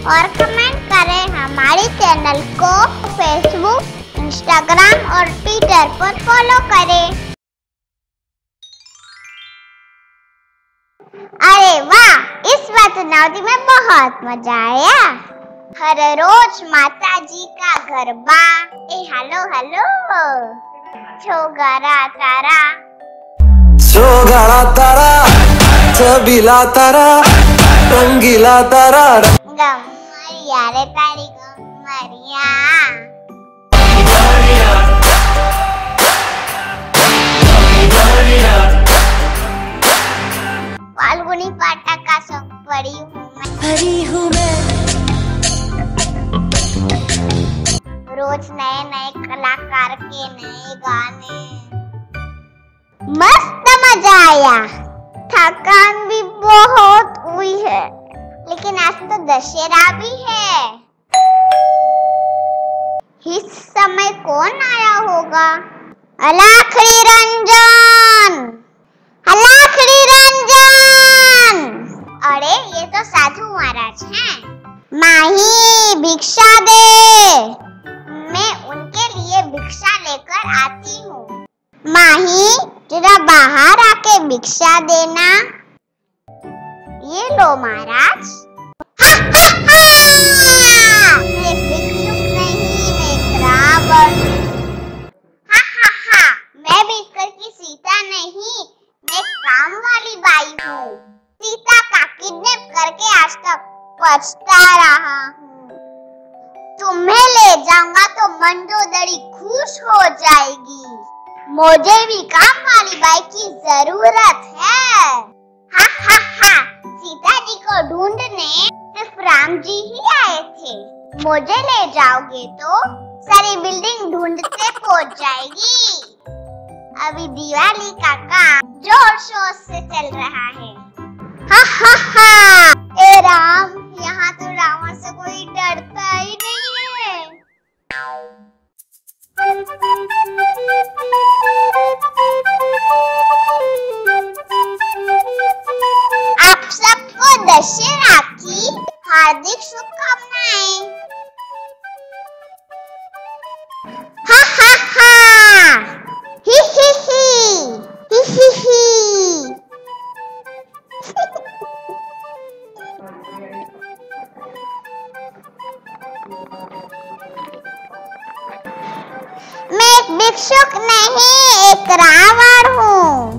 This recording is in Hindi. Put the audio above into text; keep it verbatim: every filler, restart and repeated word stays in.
और कमेंट करें। हमारे चैनल को फेसबुक, इंस्टाग्राम और ट्विटर पर फॉलो करें। अरे वाह, इस बार चुनौती में बहुत मजा आया। हर रोज माता जी का गरबा, ए हेलो हेलो, छोगारा तारा, छोगारा तारा, छबीला तारा, रंगीला तारा, गमरिया रे तारी गमरिया। फाल्गुनी पाठक का सॉन्ग पढ़ी हूँ मैं, पढ़ी हूँ मैं। रोज नए नए कलाकार के नए गाने, मस्त मजा आया। थकान भी बहुत हुई है, लेकिन आज तो दशहरा भी है। इस समय कौन आया होगा? अलखड़ी रंजन, अलखड़ी रंजन। अरे ये तो साधु महाराज हैं। माही भिक्षा दे, मैं उनके लिए भिक्षा लेकर आती हूँ। माही जरा बाहर आके भिक्षा देना। ये लो महाराज। हा, हा, हा! मैं भिक्षुक नहीं, मैं रावण। हा हा हा, मैं भी ईश्वर की सीता नहीं, मैं काम वाली बाई हूँ। सीता का किडनैप करके आज तक पछता रहा हूँ। तुम्हें ले जाऊंगा तो मंडोदरी खुश हो जाएगी। मुझे भी काम वाली बाई की जरूरत है। हा हा हा, सीता जी को ढूंढने सिर्फ राम जी ही आए थे। मुझे ले जाओगे तो सारी बिल्डिंग ढूंढते पहुंच जाएगी। अभी दिवाली का काम जोर शोर से चल रहा है। हा हा हा, ए राम, यहाँ तो रावण से कोई डरता ही नहीं है। आप सबको दशहरा की हार्दिक शुभकामनाएं। हा हा हा, ही ही ही, ही ही ही। मैं एक भिक्षुक नहीं, एक रावण हूँ।